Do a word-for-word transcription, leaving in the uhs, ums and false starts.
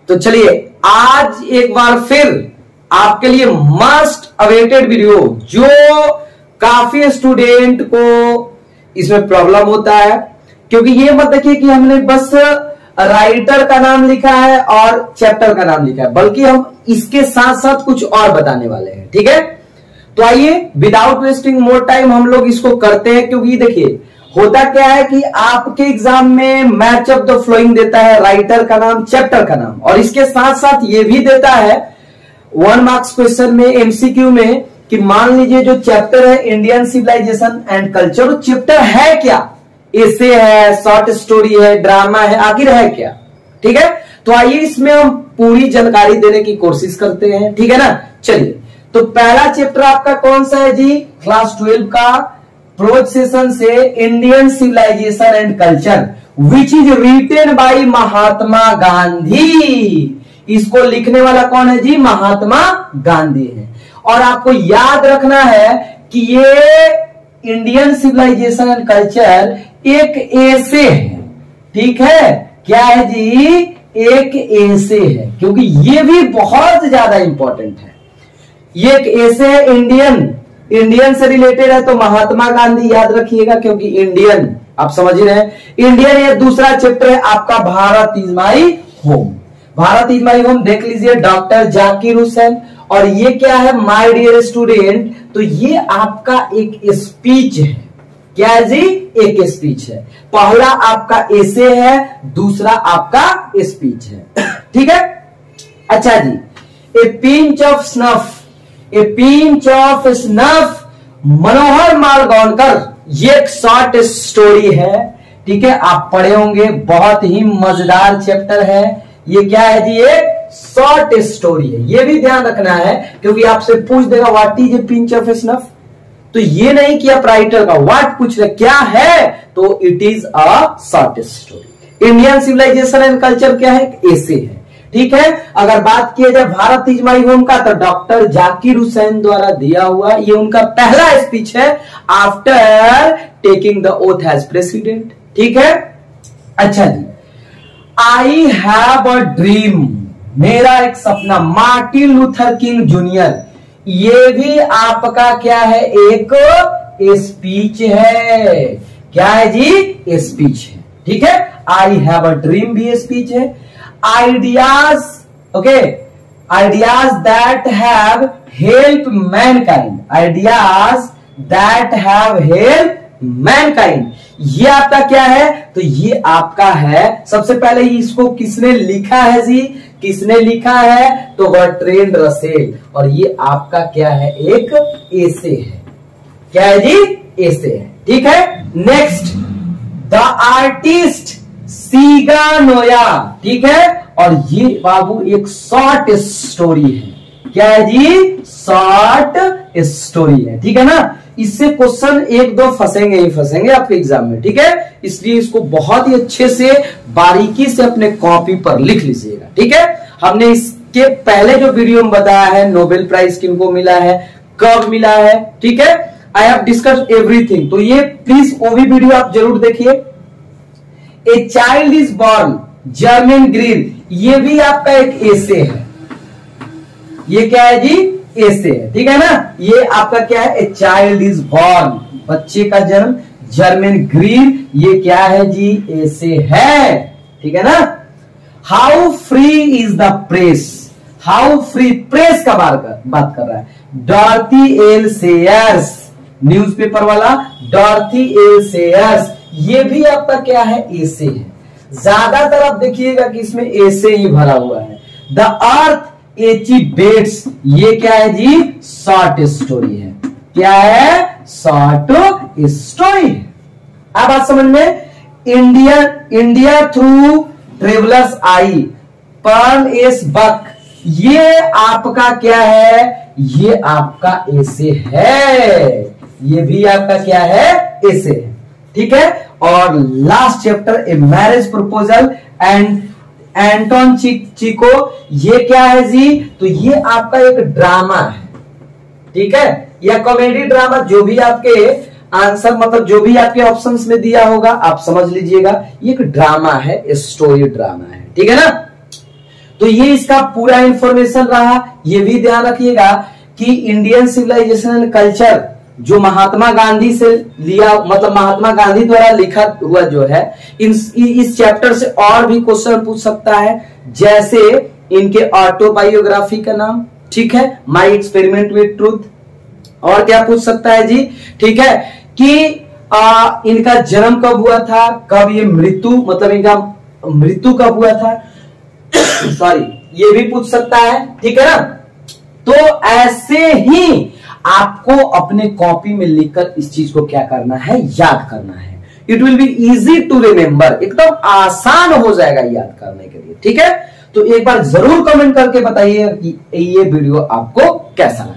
तो चलिए आज एक बार फिर आपके लिए मस्ट अवेटेड वीडियो, जो काफी स्टूडेंट को इसमें प्रॉब्लम होता है, क्योंकि ये मत देखिए कि हमने बस राइटर का नाम लिखा है और चैप्टर का नाम लिखा है, बल्कि हम इसके साथ साथ कुछ और बताने वाले हैं। ठीक है, तो आइए विदाउट वेस्टिंग मोर टाइम हम लोग इसको करते हैं। क्योंकि देखिए होता क्या है कि आपके एग्जाम में मैच ऑफ द फ्लोइंग देता है, राइटर का नाम, चैप्टर का नाम, और इसके साथ साथ ये भी देता है वन मार्क्स क्वेश्चन में, एमसीक्यू में, कि मान लीजिए जो चैप्टर है इंडियन सिविलाइजेशन एंड कल्चर, वो चैप्टर है क्या, एसे है, शॉर्ट स्टोरी है, ड्रामा है, आखिर है क्या। ठीक है, तो आइए इसमें हम पूरी जानकारी देने की कोशिश करते हैं। ठीक है ना, चलिए तो पहला चैप्टर आपका कौन सा है जी, क्लास ट्वेल्व का प्रोज सेशन से Indian civilization and culture, which is written by Mahatma Gandhi. इसको लिखने वाला कौन है जी, महात्मा गांधी है। और आपको याद रखना है कि ये इंडियन सिविलाइजेशन एंड कल्चर एक एसे है। ठीक है, क्या है जी, एक एसे है, क्योंकि ये भी बहुत ज्यादा इंपॉर्टेंट है। ये एक एसे है, इंडियन इंडियन से रिलेटेड है, तो महात्मा गांधी याद रखिएगा, क्योंकि इंडियन आप समझ रहे हैं। इंडियन ये दूसरा चैप्टर है आपका, Bharat is my home. Bharat is my home देख लीजिए, डॉक्टर जाकिर हुसैन। और ये क्या है माय डियर स्टूडेंट, तो ये आपका एक स्पीच है। क्या है जी, एक स्पीच है। पहला आपका एसे है, दूसरा आपका स्पीच है। ठीक है, अच्छा जी, a pinch of snuff, a pinch of snuff, Manohar Malgaonkar, ये एक शॉर्ट स्टोरी है। ठीक है, आप पढ़े होंगे, बहुत ही मजेदार चैप्टर है। ये क्या है जी, एक शॉर्ट स्टोरी है। ये भी ध्यान रखना है, क्योंकि आपसे पूछ देगा what is a pinch of snuff, तो ये नहीं कि आप राइटर का व्हाट पूछ रहे, क्या है, तो it is a short story. Indian civilization and culture क्या है, एसे है। ठीक है, अगर बात किया जाए भारत इज माई होम का, तो डॉक्टर जाकिर हुसैन द्वारा दिया हुआ ये उनका पहला स्पीच है after taking the oath as president. ठीक है, अच्छा जी, आई हैव अ ड्रीम, मेरा एक सपना, मार्टिन लूथर किंग जूनियर, ये भी आपका क्या है, एक स्पीच है। क्या है जी, स्पीच है। ठीक है, आई हैव अ ड्रीम भी स्पीच है। Ideas, okay, ideas that have help mankind, ideas that have help mankind, ये आपका क्या है, तो ये आपका है। सबसे पहले इसको किसने लिखा है जी, किसने लिखा है, तो बर्ट्रैंड रसेल। और ये आपका क्या है, एक एसे है। क्या है जी, एसे है। ठीक है, नेक्स्ट, द आर्टिस्ट सिगानोया। ठीक है, और ये बाबू एक शॉर्ट स्टोरी है। क्या है जी, शॉर्ट स्टोरी है। ठीक है ना, इससे क्वेश्चन एक दो फंसेंगे ही फंसेंगे आपके एग्जाम में। ठीक है, इसलिए इसको बहुत ही अच्छे से बारीकी से अपने कॉपी पर लिख लीजिएगा। ठीक है, हमने इसके पहले जो वीडियो में बताया है, नोबेल प्राइज किनको मिला है, कब मिला है। ठीक है, आई हैव डिस्कस्ड एवरीथिंग, तो ये प्लीज वो भी वीडियो आप जरूर देखिए। A child is born, German Green, ये भी आपका एक एसे है। ये क्या है जी, एसे है। ठीक है ना, ये आपका क्या है, ए चाइल्ड इज बॉर्न, बच्चे का जन्म, जर्मन ग्रीन, ये क्या है जी, एसे है। ठीक है ना, how free is the press, how free, press का बात कर रहा है, डॉर्थी एल सेयर्स, न्यूज़पेपर वाला डॉर्थी एल सेयर्स, ये भी आपका क्या है, एसे है। ज्यादातर आप देखिएगा कि इसमें एसे ही भरा हुआ है। द अर्थ एची बेट्स, ये क्या है जी, शॉर्ट स्टोरी है। क्या है, शॉर्ट स्टोरी है। अब बात समझ में, India India through travellers eye, Pearl S Buck, ये आपका क्या है, ये आपका एसे है। ये भी आपका क्या है, एसे है। ठीक है, और last chapter, a marriage proposal and Anton Chekhov, ये क्या है जी, तो ये आपका एक ड्रामा है। ठीक है, या कॉमेडी ड्रामा, जो भी आपके आंसर मतलब जो भी आपके ऑप्शंस में दिया होगा आप समझ लीजिएगा, ये एक ड्रामा है, स्टोरी ड्रामा है। ठीक है ना, तो तो ये इसका पूरा इंफॉर्मेशन रहा। ये भी ध्यान रखिएगा कि इंडियन सिविलाइजेशन एंड कल्चर जो महात्मा गांधी से लिया, मतलब महात्मा गांधी द्वारा लिखा हुआ जो है, इन इस चैप्टर से और भी क्वेश्चन पूछ सकता है, जैसे इनके ऑटोबायोग्राफी का नाम, ठीक है, माई एक्सपेरिमेंट विद ट्रूथ। और क्या पूछ सकता है जी, ठीक है, कि आ, इनका जन्म कब हुआ था, कब ये मृत्यु, मतलब इनका मृत्यु कब हुआ था, सॉरी, ये भी पूछ सकता है, ठीक है ना। तो ऐसे ही आपको अपने कॉपी में लिखकर इस चीज को क्या करना है, याद करना है। It will be easy to remember, एकदम आसान हो जाएगा याद करने के लिए, ठीक है। तो एक बार जरूर कमेंट करके बताइए कि ये वीडियो आपको कैसा लगा।